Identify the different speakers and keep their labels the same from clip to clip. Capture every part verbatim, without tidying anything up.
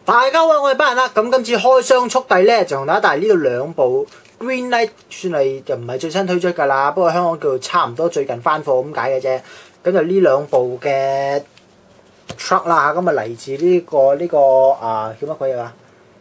Speaker 1: 大家好，我係班人啦。咁今次開箱速遞咧，就同大家帶嚟呢度兩部 Greenlight， 算係就唔係最新推出㗎啦。不過香港叫做差唔多最近翻貨咁解嘅啫。咁就呢兩部嘅 truck 啦嚇，咁啊嚟自呢、這個呢、這個啊叫乜鬼嘢啊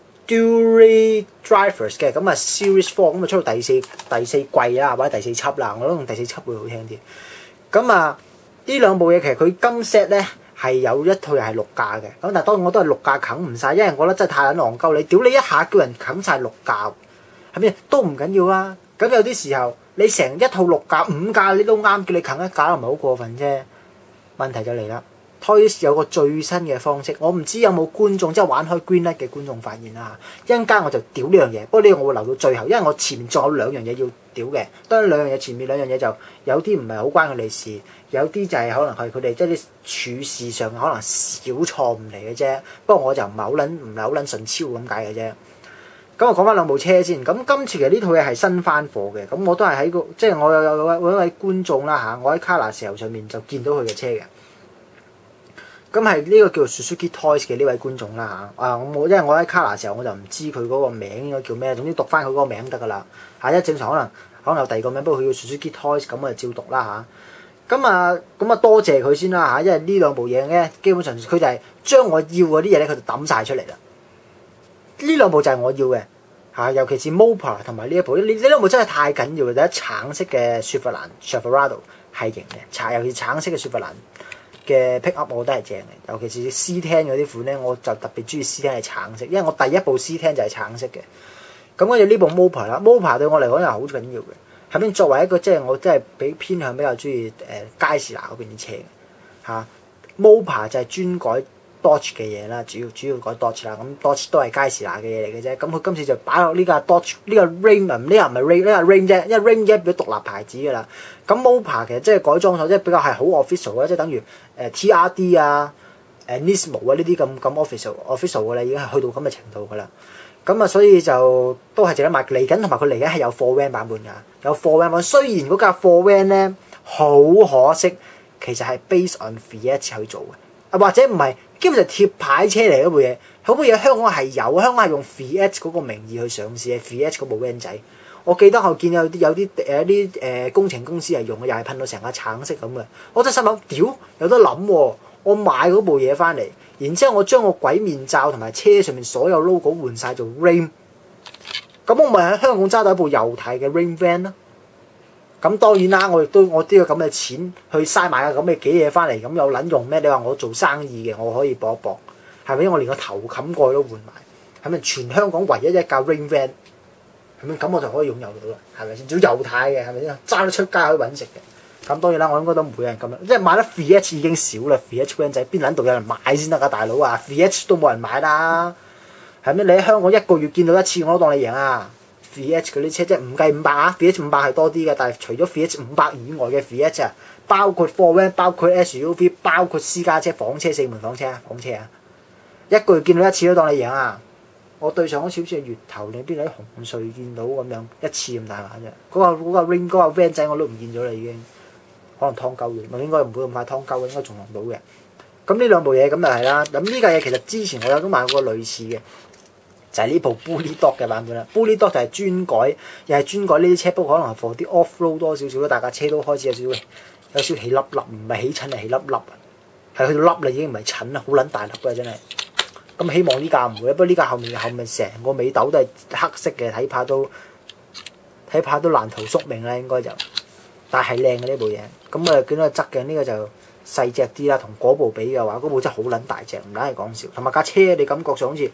Speaker 1: Dually Drivers 嘅，咁啊 Series Four， 咁啊出到第四第四季啦，或者第四輯啦，我覺得用第四輯會好聽啲。咁啊呢兩部嘢其實佢今 set 咧。係有一套又係六架嘅，咁但係當然我都係六架啃唔晒，因為我覺得真係太撚戇鳩，你屌你一下叫人啃晒六架，係咪都唔緊要啊？咁有啲時候你成一套六架五架你都啱，叫你啃一架都唔係好過分啫。問題就嚟啦 ，Toys 有個最新嘅方式，我唔知有冇觀眾即係玩開 Greenlight 嘅觀眾發現啦。一陣間我就屌呢樣嘢，不過呢個我會留到最後，因為我前面仲有兩樣嘢要屌嘅。當然兩樣嘢前面兩樣嘢就有啲唔係好關佢哋事。有啲就係可能係佢哋即係啲處事上可能小錯誤嚟嘅啫，不過我就唔係好撚唔係好撚順超咁解嘅啫。咁我講翻兩部車先。咁今次其實呢套嘢係新翻貨嘅，咁我都係喺個即係我有有有一位觀眾啦嚇，我喺 Carousell 上面就見到佢嘅車嘅。咁係呢個叫做 Suzuki Toys 嘅呢位觀眾啦嚇。啊，我因為我喺 Carousell 我就唔知佢嗰個名應該叫咩，總之讀翻佢嗰個名得㗎啦嚇。因為正常可能可能有第二個名，不過佢叫 Suzuki Toys， 咁我就照讀啦嚇。咁啊，咁啊多謝佢先啦嚇，因為呢兩部嘢咧，基本上佢就係將我要嗰啲嘢咧，佢就抌晒出嚟啦。呢兩部就係我要嘅嚇，尤其是 Mopar 同埋呢一部，呢呢兩部真係太緊要啦！第一橙色嘅雪佛蘭 Silverado 係型嘅，橙尤其是橙色嘅雪佛蘭嘅 Pick Up 我覺得係正嘅，尤其是 C 十 嗰啲款咧，我就特別中意 C 十係橙色，因為我第一部 C 十就係橙色嘅。咁跟住呢部 Mopar 啦 ，Mopar 對我嚟講又好緊要嘅。係咪作為一個即係我真係比偏向比較中意誒佳士拿嗰邊啲車嘅嚇 Mopar 就係專改 Dodge 嘅嘢啦，主要主要改 Dodge 啦，咁 Dodge 都係佳士拿嘅嘢嚟嘅啫。咁佢今次就擺落呢架 Dodge 呢個 Ram 唔呢個唔係 Ram 呢個 Ram 啫，因為 Ram 一變咗獨立牌子㗎啦。咁 Mopar 其實即係改裝咗，即係比較係好 official 嘅，即係等於誒 T R D 啊、誒 Nismo 啊呢啲咁咁 official official 㗎啦，已經係去到咁嘅程度㗎啦。咁啊，所以就都係值得買嚟緊，同埋佢嚟緊係有貨 van 版本㗎，有貨 van 版。雖然嗰架貨 van 咧好可惜，其實係 based on Fiat 去做嘅，啊或者唔係，基本上貼牌車嚟嗰部嘢。嗰部嘢香港係有，香港係用 Fiat 嗰個名義去上市嘅 Fiat 嗰部 van 仔。我記得我見有啲有啲誒啲誒工程公司係用嘅，又係噴到成架橙色咁嘅。我真係心諗，屌有得諗喎！我買嗰部嘢翻嚟。然之後我將個鬼面罩同埋車上面所有 logo 換晒做 Ram， 咁我咪喺香港揸到一部油軚嘅 Ram van 咯。咁當然啦，我亦都我都要咁嘅錢去嘥買個咁嘅幾嘢翻嚟，咁有撚用咩？你話我做生意嘅，我可以搏一搏，係咪？我連個頭冚蓋都換埋，係咪？全香港唯一一架 Ram van， 係咪？咁我就可以擁有到啦，係咪先？仲要油軚嘅，係咪先？揸得出街可以揾食嘅。咁當然啦，我應該都唔會有人咁樣，即係買得 Fiat 已經少啦 ，Fiat van 仔邊撚度有人買先得㗎，大佬啊 ！Fiat 都冇人買啦，係咪？你喺香港一個月見到一次，我都當你贏啊 ！Fiat 嗰啲車即係唔計五百啊 ，Fiat 五百係多啲嘅，但係除咗 Fiat 五百以外嘅 Fiat 啊，包括貨 van、包括 S U V、包括私家車、房車、四門房車啊，房車啊，一個月見到一次都當你贏啊！我對上嗰次好似係月頭，你邊度喺紅隧見到咁樣一次咁大把啫，嗰、嗰個嗰、嗰個 Ring 嗰個 van 仔我都唔見咗啦已經。可能湯鳩嘅，我應該唔會咁快湯鳩嘅，應該仲用到嘅。咁呢兩部嘢咁就係啦。咁呢架嘢其實之前我有都買過類似嘅，就係、是、呢部 Bully Dog 嘅版本啦。Bully Dog 就係專改，又係專改呢啲車，不過可能係 for 啲 off road 多少少啦。大家車都開始有少少有少少起粒粒，唔係起襯係起粒粒啊，係去到粒啦已經唔係襯啦，好撚大粒嘅真係。咁希望呢架唔會，不過呢架後面後面成個尾斗都係黑色嘅，睇怕都睇怕都難逃宿命啦應該就。但係靚嘅呢部嘢，咁啊見到個側鏡呢個就細隻啲啦，同嗰部比嘅話，嗰部真係好撚大隻，唔撚係講笑。同埋架車你感覺上好似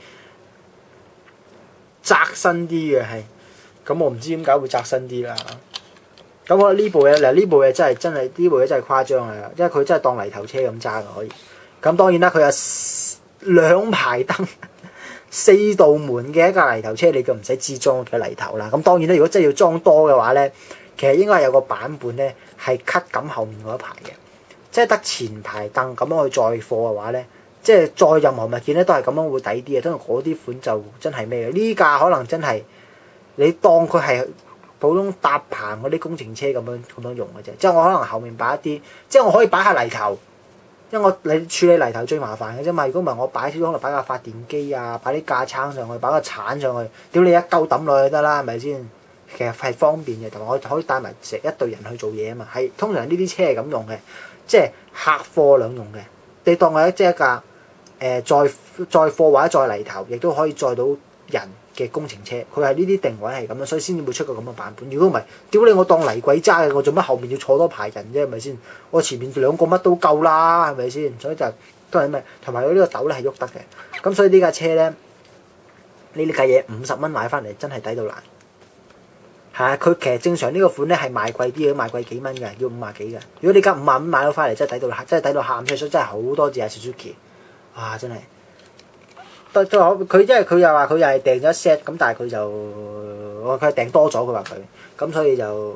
Speaker 1: 窄身啲嘅係，咁我唔知點解會窄身啲啦。咁我呢部嘢嗱呢部嘢真係真係呢部嘢真係誇張啊，因為佢真係當泥頭車咁揸嘅可以。咁當然啦，佢有兩排燈、四道門嘅一架泥頭車，你就唔使知裝嘅泥頭啦。咁當然啦，如果真係要裝多嘅話咧。其實應該係有個版本咧，係 cut 緊後面嗰一排嘅，即係得前排凳咁樣去載貨嘅話咧，即係載任何物件咧都係咁樣會抵啲嘅。因為嗰啲款就真係咩嘅，呢架可能真係你當佢係普通搭棚嗰啲工程車咁樣咁樣用嘅啫。即係我可能後面擺一啲，即係我可以擺下泥頭， 因為我你處理泥頭最麻煩嘅啫嘛。如果唔係我擺少可能擺架發電機啊，擺啲架撐上去，擺個鏟上去，屌你一鳩抌落去得啦，係咪先？其實係方便嘅，同埋我可以帶埋成一隊人去做嘢啊嘛。係通常呢啲車係咁用嘅，即係客貨兩用嘅。你當係即係一架誒、呃、載載貨或者載泥頭，亦都可以載到人嘅工程車。佢係呢啲定位係咁樣，所以先至會出個咁嘅版本。如果唔係，屌你我當泥鬼揸嘅，我做乜後面要坐多排人啫？係咪先？我前面兩個乜都夠啦，係咪先？所以就都係咩？同埋佢呢個斗咧係喐得嘅。咁所以呢架車咧，呢啲計嘢五十蚊買翻嚟真係抵到爛。係啊，佢其實正常呢個款咧係賣貴啲嘅，賣貴幾蚊嘅，要五廿幾嘅。如果你加五萬蚊買到翻嚟，真係抵到真係抵到喊出，所以真係好多謝 Suzuki。哇！真係，都都佢因為佢又話佢又係訂咗 set，咁但係佢就我佢係訂多咗，佢話佢，咁所以就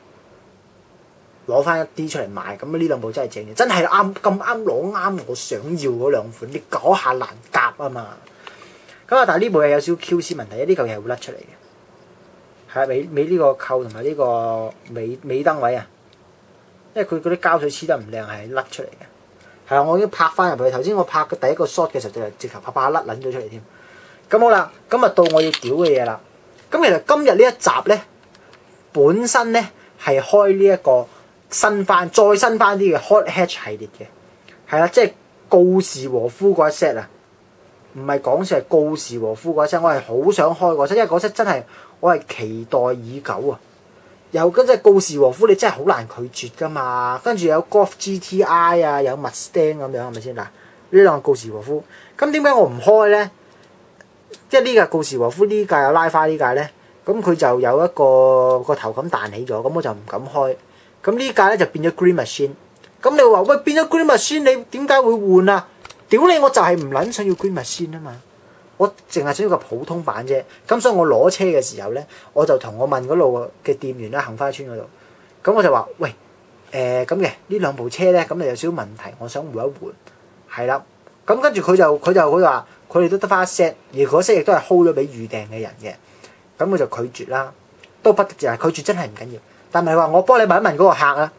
Speaker 1: 攞翻一啲出嚟賣。咁呢兩部真係正嘅，真係啱咁啱攞啱我想要嗰兩款，你嗰下難夾啊嘛。咁啊，但係呢部嘢有少少 Q C 問題，呢嚿嘢係會甩出嚟嘅。係啊，尾尾呢個扣同埋呢個尾尾燈位啊，因為佢嗰啲膠水黐得唔靚，係甩出嚟嘅。係啊，我已經拍翻入去。頭先我拍嘅第一個 shot 嘅時候就直頭拍拍甩撚咗出嚟添。咁好啦，咁啊到我要屌嘅嘢啦。咁其實今日呢一集咧，本身咧係開呢一個新翻再新翻啲嘅 Hot Hatch 系列嘅，係啦，即係告士和夫嗰一 set 啊，唔係講笑係告士和夫嗰一 set，我係好想開嗰 set，因為嗰 set 真係我係期待已久啊！有嗰隻告士和夫，你真係好難拒絕噶嘛。跟住有 Golf G T I 啊，有 Mustang 咁樣，係咪先嗱？呢兩個告士和夫，咁點解我唔開咧？即係呢架告士和夫呢架有拉花呢架咧，咁佢就有一個個頭咁彈起咗，咁我就唔敢開。咁呢架咧就變咗 Green Machine。咁你話喂變咗 Green Machine，你點解會換啊？屌你！我就係唔撚想要 Green Machine 啊嘛，我淨係想要個普通版啫。咁所以我攞車嘅時候咧，我就同我問嗰度嘅店員啦，杏花村嗰度，咁我就話喂誒咁嘅呢兩部車咧，咁就有少少問題，我想換一換，係啦。咁跟住佢就佢就佢話佢哋都得翻一 set，而嗰 set 亦都係 hold 咗俾預訂嘅人嘅，咁我就拒絕啦，都不得就係拒絕真係唔緊要，但係話我幫你問一問嗰個客啊。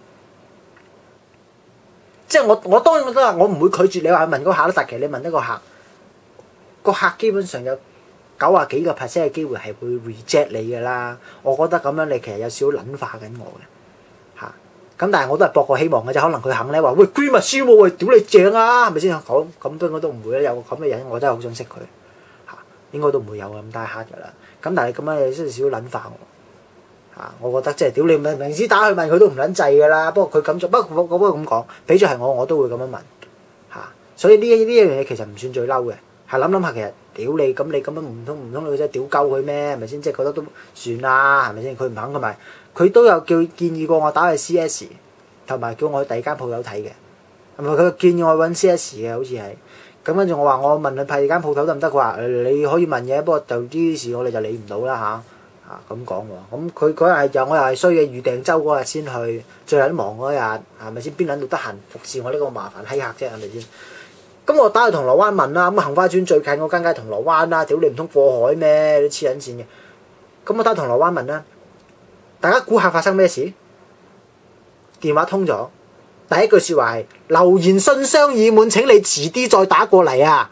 Speaker 1: 即係我我當然都話我唔會拒絕你話問嗰個客，但其實你問一個客，個客基本上有九啊幾個 percent 嘅機會係會 reject 你嘅啦。我覺得咁樣你其實有少少撚化緊我嘅嚇。咁但係我都係搏個希望嘅啫，可能佢肯咧話喂 Green Machine 喎，喂屌你正啊，係咪先？咁咁都應該都唔會咧，有個咁嘅人我真係好想識佢嚇，應該都唔會有咁大黑㗎啦。咁但係咁樣有少少撚化我。啊！我覺得即係屌你明明知打去問佢都唔撚制㗎啦。不過佢咁做，不過我不過咁講，俾咗係我我都會咁樣問嚇、啊。所以呢呢一樣嘢其實唔算最嬲嘅，係諗諗下其實屌你咁你咁樣唔通唔通你真係屌鳩佢咩？係咪先？即係覺得都算啦，係咪先？佢唔肯同埋佢都有叫建議過我打去 C S， 同埋叫我去第二間鋪頭睇嘅，係咪佢建議我揾 C S 嘅？好似係咁。跟住我話我問佢第二間鋪頭得唔得？佢話誒你可以問嘅，不過就呢啲事我哋就理唔到啦嚇。咁講喎，咁佢嗰日又我又係衰嘅，預訂周嗰日先去，最撚忙嗰日係咪先？邊撚度得閒服侍我呢個麻煩閪客啫？係咪先？咁我打去銅鑼灣問啦，咁杏花村最近嗰間梗係銅鑼灣啦，屌你唔通過海咩？你黐撚線嘅。咁我打銅鑼灣問啦，大家估下發生咩事？電話通咗，第一句説話係留言信箱已滿，請你遲啲再打過嚟啊！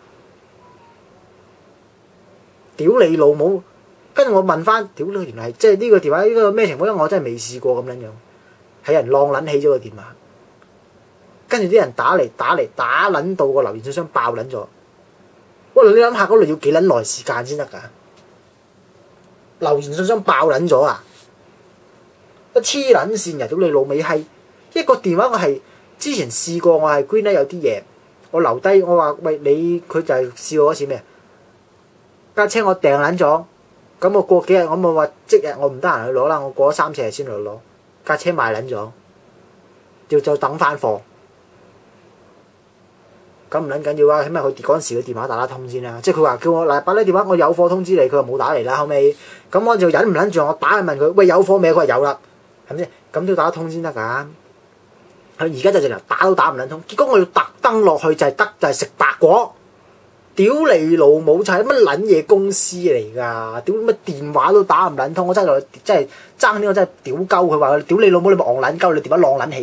Speaker 1: 屌你老母！跟住我問翻，屌你原來係即係呢個電話呢個咩情況？因為我真係未試過咁撚樣，係人浪撚起咗個電話，跟住啲人打嚟打嚟打撚到個留言信箱爆撚咗。喂，你諗下嗰度要幾撚耐時間先得㗎？留言信箱爆撚咗啊！一黐撚線呀！屌你老味閪！一個電話我係之前試過，我係 Green 咧有啲嘢，我留低我話喂你，佢就係試過嗰次咩？架車我訂撚咗。咁我過幾日我咪話即日我唔得閒去攞啦，我過咗三四日先去攞，架車賣撚咗，要再等翻貨。咁唔撚緊要啊，起碼佢嗰陣時嘅電話打得通先啦。即係佢話叫我嗱把呢電話，我有貨通知你，佢又冇打嚟啦。後尾咁我就忍唔撚住，我打去問佢喂有貨未？佢話有啦，係咪先？咁都要打得通先得㗎。佢而家就直頭打都打唔撚通，結果我要特登落去就係得就係食白果。屌你老母！就係乜撚嘢公司嚟㗎？屌乜電話都打唔撚通，我真係真係爭啲，我真係屌鳩佢話：屌你老母！你咪戇撚鳩，你電話浪撚起㗎？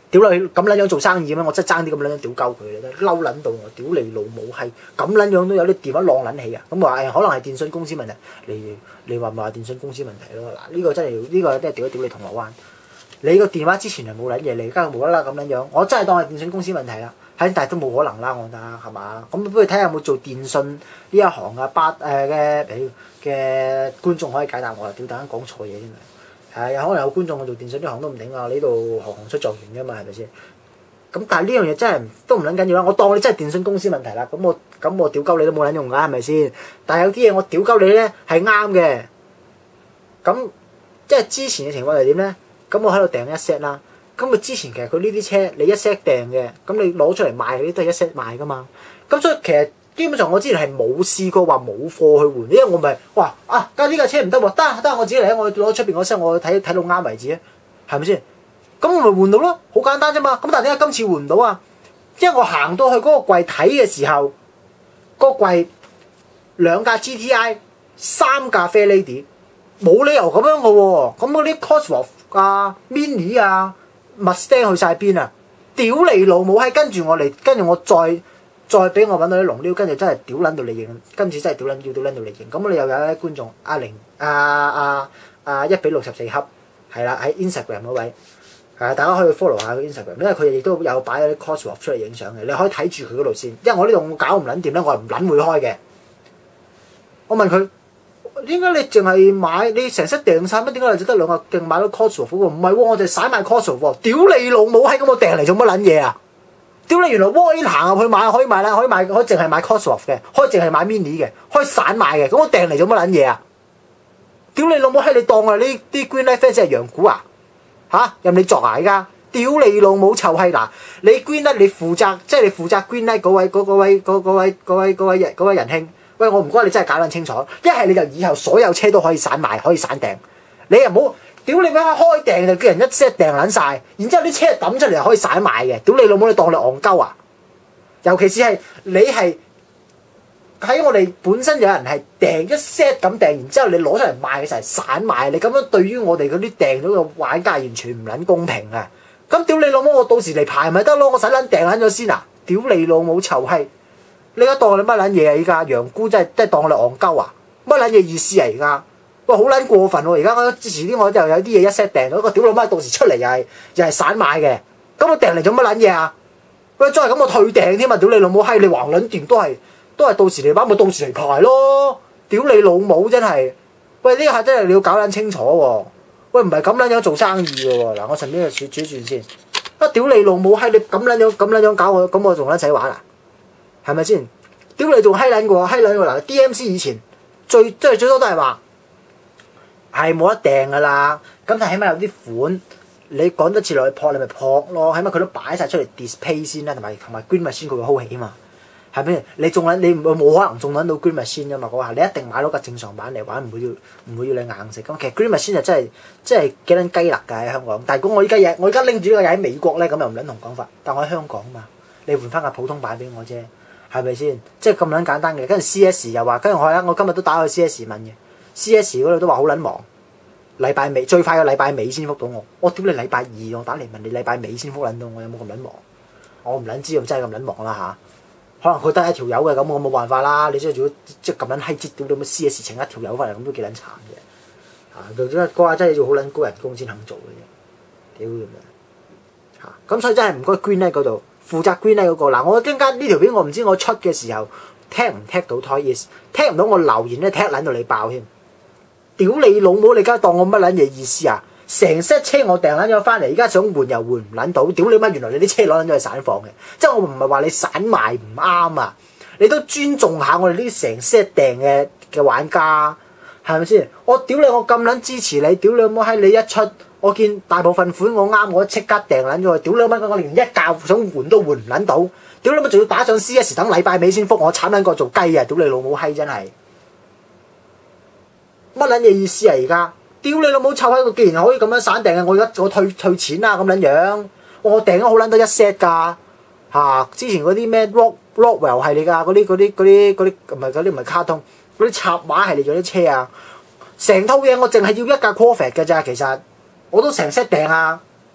Speaker 1: 屌你咁撚樣做生意咩？我真係爭啲咁撚樣屌鳩佢啦，嬲撚到我，屌你老母係咁撚樣都有啲電話浪撚起啊！咁話誒可能係電信公司問題，你你話唔話電信公司問題咯？嗱呢個真係呢個真係屌一屌你銅鑼灣！你個電話之前係冇撚嘢，你而家無啦啦咁撚樣，我真係當係電信公司問題啦。係，但係都冇可能啦，我覺得係嘛？咁不如睇下有冇做電信呢一行啊，八誒嘅嘅觀眾可以解答我啦。屌，突然間講錯嘢添啊！係有可能有觀眾我做電信呢行都唔頂啊！呢度行行出狀元㗎嘛，係咪先？咁但係呢樣嘢真係都唔撚緊要啦。我當你真係電信公司問題啦，咁我咁我屌鳩你都冇撚用㗎，係咪先？但係有啲嘢我屌鳩你咧係啱嘅。咁即係之前嘅情況係點咧？咁我喺度訂一 set 啦。咁佢之前其實佢呢啲車你一 set 訂嘅，咁你攞出嚟賣嗰啲都係一 set 賣㗎嘛。咁所以其實基本上我之前係冇試過話冇貨去換，因為我咪話啊，梗係呢架車唔得喎，得得我自己嚟，我攞出邊嗰 set 我睇睇到啱為止啊，係咪先？咁我咪換到咯，好簡單啫嘛。咁但係點解今次換唔到啊？因為我行到去嗰個櫃睇嘅時候，嗰個櫃兩架 G T I 三架 Fairlady， 冇理由咁樣嘅喎。咁嗰啲 Cosworth 啊、Mini 啊、Mustang 去晒邊啊？屌你老母閪！跟住我嚟，跟住我再再俾我揾到啲龍雕，跟住真係屌撚到你認，今次真係屌撚要屌撚到你認。咁你又有啲觀眾阿玲、阿阿阿一比六十四恰，係啦喺 Instagram 嗰位，係啊，大家可以 follow 下佢 Instagram，因為佢亦都有擺嗰啲 Cosworth 出嚟影相嘅，你可以睇住佢嗰度先。因為我呢度搞唔撚掂咧，我係唔撚會開嘅。我問佢。點解你淨係買你成 set 訂晒乜？點解你只得兩個訂買到 Cosworth 喎？唔係喎，我哋散賣 Cosworth 喎！屌你老母閪！咁我訂嚟做乜撚嘢啊？屌你原來 walk in 行入去買可以買啦，可以買可以淨係買 Cosworth 嘅，可以淨係買 Mini 嘅，可以散賣嘅。咁我訂嚟做乜撚嘢啊？屌你老母閪！你當我呢啲 Greenlight fans 係羊牯啊？嚇任你作啊！而家屌你老母臭閪嗱！你 Greenlight 你負責即係你負責 Greenlight 嗰位嗰嗰位嗰嗰位嗰位嗰位嗰位仁兄。喂，我唔該你真係搞撚清楚，一係你就以後所有車都可以散賣，可以散訂。你又唔好屌你咩開訂就叫人一 set 訂撚晒，然之後啲車抌出嚟又可以散賣嘅。屌你老母，你當你戇鳩啊！尤其是係你係喺我哋本身有人係訂一 set 咁訂，然之後你攞出嚟賣嘅時候散賣，你咁樣對於我哋嗰啲訂咗嘅玩家完全唔撚公平啊！咁屌你老母，我到時嚟排咪得咯，我使撚訂撚咗先啊！屌你老母臭閪！你而家當你乜撚嘢啊？依家羊牯真係真係當我哋戇鳩啊！乜撚嘢意思啊？而家喂好撚過分喎！而家我之前啲我就有啲嘢一 set 訂咗個屌老媽，到時出嚟又係又係散賣嘅，咁我訂嚟做乜撚嘢啊？喂，再係咁我退訂添啊！屌你老母閪！你橫撚掂都係都係到時嚟買咪到時嚟排咯！屌你老母真係！喂呢下真係你要搞撚清楚喎！喂唔係咁撚樣做生意嘅喎！嗱我順便就轉轉先啊！屌你老母閪！你咁撚樣咁撚樣搞我，咁我仲撚使玩啊？係咪先？屌你仲閪撚過閪撚過嗱 ！D M C 以前最即係最多都係話係冇得訂噶啦，咁但係起碼有啲款你趕得切落去撲，你咪撲咯，起碼佢都擺晒出嚟 display 先啦，同埋同埋 Green Machine 佢會 hold 起嘛，係咪？你仲撚你冇可能仲撚到 Green Machine 噶嘛？嗰下你一定買到架正常版嚟玩，唔會要唔會要你硬食。咁其實 Green Machine 就真係真係幾撚雞肋㗎喺香港，但係如果我依家嘢我而家拎住呢個嘢喺美國咧，咁又唔撚同講法，但我喺香港嘛，你換翻架普通版俾我啫。係咪先？即係咁撚簡單嘅。跟住 C S 又話，跟住我咧，我今日都打去 C S 問嘅 ，C S 嗰度都話好撚忙，禮拜尾最快嘅禮拜尾先覆到我。我屌你禮拜二我打嚟問你禮拜尾先覆撚到我，有冇咁撚忙？我唔撚知道真係咁撚忙啦嚇。可能佢得一條友嘅，咁我冇辦法啦。你即係如果即係咁撚閪折屌你乜 C S 請一條友翻嚟，咁都幾撚慘嘅嚇。就真係嗰下真係要好撚高人工先肯做嘅啫。屌咁樣嚇，咁所以真係唔該 Greenlight 嗰度。負責 Greenlight 嗰個嗱，我陣間呢條片我唔知我出嘅時候踢唔踢到 Toys Is， 踢唔到我留言咧踢撚到你爆添。屌你老母！你而家當我乜撚嘢意思啊？成 set 車我訂撚咗翻嚟，而家想換又換唔撚到。屌你媽！原來你啲車攞撚咗去散貨嘅，即係我唔係話你散賣唔啱啊！你都尊重下我哋呢啲成 set 訂嘅嘅玩家，係咪先？我屌你！我咁撚支持你，屌你老母閪！你一出。我見大部分款我啱，我即刻訂撚咗佢。屌你媽！我連一架想換都換唔撚到。屌你媽！仲要打上 C S 等禮拜尾先覆我，慘撚過做雞啊！屌你老母閪真係乜撚嘢意思啊？而家屌你老母臭閪！我既然可以咁樣散訂嘅，我而家我退退錢啦咁撚樣。我訂咗好撚多一 set 㗎嚇。之前嗰啲咩 Rock Rockwell 係你㗎，嗰啲嗰啲嗰啲嗰啲唔係嗰啲唔係卡通，嗰啲插畫係你做啲車啊。成套嘢我淨係要一架 Corvette 㗎咋，其實。我都成 set 訂啊！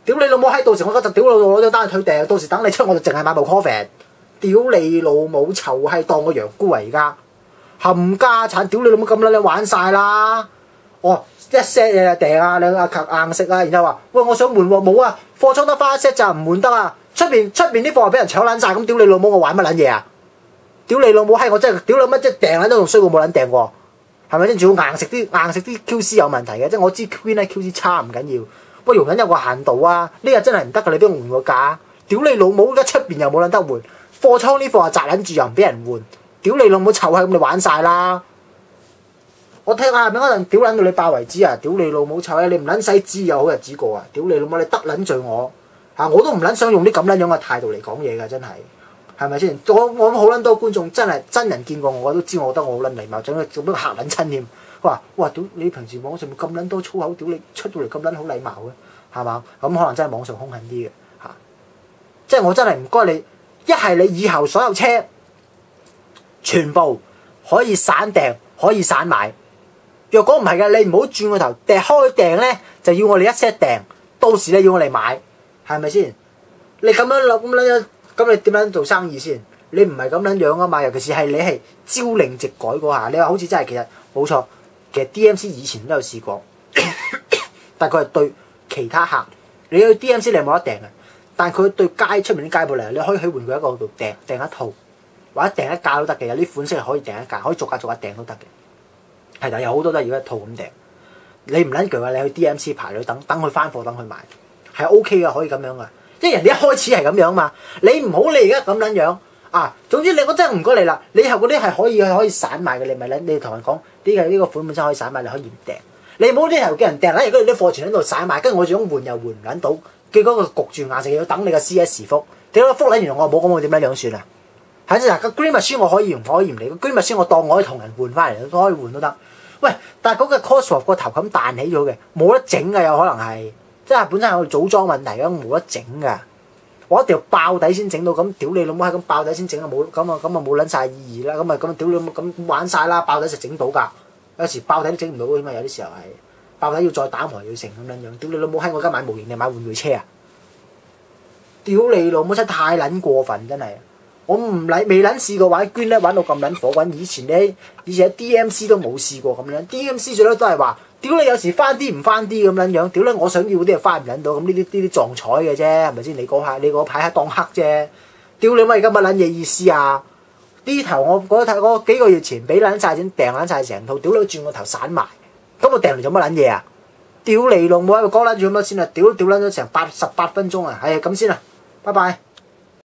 Speaker 1: 屌你老母閪！到時我嗰陣屌你老母攞咗單去退訂，到時等你出我就淨係買部 Corvette。屌你老母臭閪當個羊菇啊！而家冚家產，屌你老母咁撚你玩晒啦！哦，一 set 嘢就訂啊，你啊硬食啊，然之後話喂我想換喎，冇啊，貨倉得翻一 set 就唔換得啊！出邊出邊啲貨俾人搶撚晒，咁屌你老母我玩乜撚嘢啊？屌你老母閪！我真係屌你老母即係訂撚都仲衰過冇撚訂喎，係咪先？仲要硬食啲硬食啲 Q C 有問題嘅，即係我知 Queen 咧 Q C 差唔緊要，喂容忍有個限度啊！呢日真係唔得㗎，你俾我換個價，屌你老母！而家出邊又冇撚得換，貨倉啲貨又擲撚住又唔俾人換，屌你老母臭閪咁你玩晒啦！我聽下邊嗰陣屌撚到你爆為止啊！屌你老母臭閪！你唔撚使知有好日子過啊！屌你老母你得撚罪我嚇，我都唔撚想用啲咁撚樣嘅態度嚟講嘢㗎，真係係咪先？我我好撚多觀眾真係真人見過我都知，我覺得我好撚禮貌，仲要做咩嚇撚親添？佢話：哇屌你平時網上面咁撚多粗口，屌你出到嚟咁撚好禮貌嘅，係嘛？咁可能真係網上兇狠啲嘅嚇，即係我真係唔該你，一係你以後所有車全部可以散訂，可以散買。若果唔係嘅，你唔好轉個頭訂開訂咧，就要我哋一 set 訂，到時你要我嚟買，係咪先？你咁樣諗咁樣，咁你點樣做生意先？你唔係咁樣樣啊嘛，尤其是係你係朝令夕改嗰下，你話好似真係其實冇錯，其實 D M C 以前都有試過，但係佢係對其他客，你去 D M C 你係冇得訂嘅，但係佢對街出面啲街鋪嚟，你可以喺玩具一個度訂訂一套，或者訂一架都得嘅，有啲款式係可以訂一架，可以逐架逐架訂都得嘅。係啦，有好多都係要一套咁訂。你唔撚鋸啊！你去 D M C 排隊等等佢翻貨，等佢買係 O K 噶，可以咁樣噶。因為人哋一開始係咁樣嘛，你唔好你而家咁撚樣啊。總之你我真係唔該你啦，你以後嗰啲係可以可以散賣嘅，你咪撚你同人講呢個呢個款本身可以散賣，你可以唔訂。你唔好呢頭叫人訂啦，如果你啲貨存喺度散賣，跟住我仲換又換唔撚到，結果個焗住硬食要等你個 C S 覆，點解覆撚完我冇咁我點樣樣算啊？係先嗱，個 Green Machine 我可以唔可以唔理？個 Green Machine我當我可以同人換翻嚟，都可以換都得。喂，但係嗰個 Cosworth 個頭咁彈起咗嘅，冇得整㗎，有可能係，即係本身係我哋組裝問題咁，冇得整㗎。我一定要爆底先整到，咁屌你老母係咁爆底先整啊，冇咁啊咁啊冇撚晒意義啦，咁啊咁啊屌你老母咁玩晒啦，爆底就整到㗎。有時爆底都整唔到㗎嘛，有啲時候係爆底要再打磨要成咁樣樣。屌你老母閪！我而家買模型定買玩具車啊？屌你老母真係太撚過分真係。我唔理未撚試過玩捐咧玩到咁撚火滾，以前咧以前喺 D M C 都冇試過咁樣 ，D M C 最多都係話，屌你有時翻啲唔翻啲咁樣樣，屌你我想要嗰啲又翻唔撚到，咁呢啲呢啲撞彩嘅啫，係咪先？你嗰下你嗰排喺當黑啫，屌你咪而家乜撚嘢意思啊？呢頭我嗰頭嗰幾個月前俾撚晒錢訂撚晒成套，屌你轉個頭散埋，咁我訂嚟做乜撚嘢啊？屌你老母喺度講撚住咁多先啊！屌屌撚咗成八十八分鐘啊！係咁先啦，拜拜。